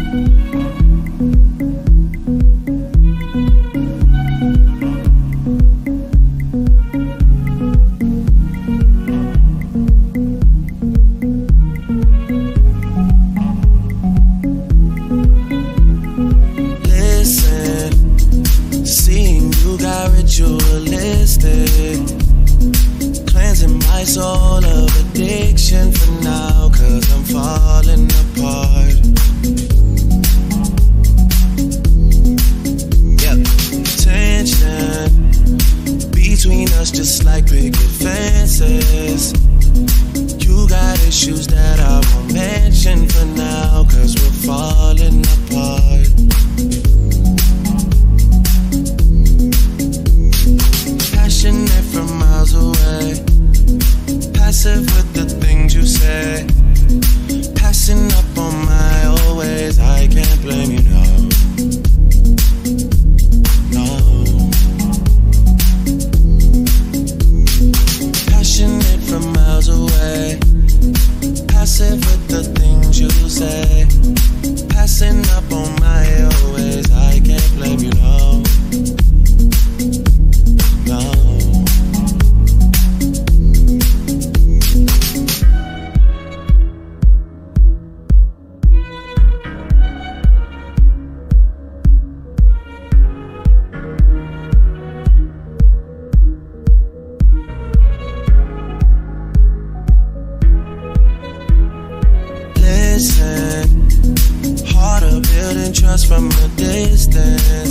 Cleansing my soul of addiction for now, 'cause I'm falling apart. Yeah, tension between us just like picket fences. You got issues that I won't mention for now, 'cause we're falling apart. Passionate from miles away, passive with the things you say, passing up on my old ways. I can't blame you, no, no. Passionate from miles away, passive with the things you say, passing up on my old ways. I can't blame you, no. Harder building trust from a distance.